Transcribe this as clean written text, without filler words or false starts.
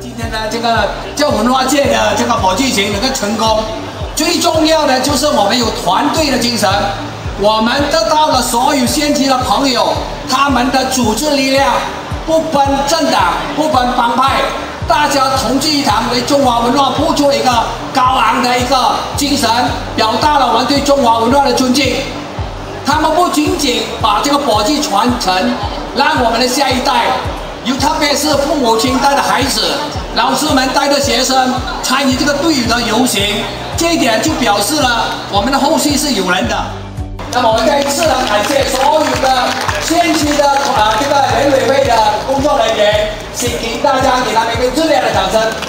今天的这个文化界的这个火炬行能够成功，最重要的就是我们有团队的精神，我们得到了所有先期的朋友他们的组织力量，不分政党，不分帮派，大家同聚一堂，为中华文化付出一个高昂的一个精神，表达了我们对中华文化的尊敬。他们不仅仅把这个火炬传承，让我们的下一代，特别是父母亲带的孩子，老师们带的学生参与这个队伍的游行，这一点就表示了我们的后续是有人的。那么我们再一次呢，感谢所有的先期的这个联委会的工作人员，请大家给他们一个热烈的掌声。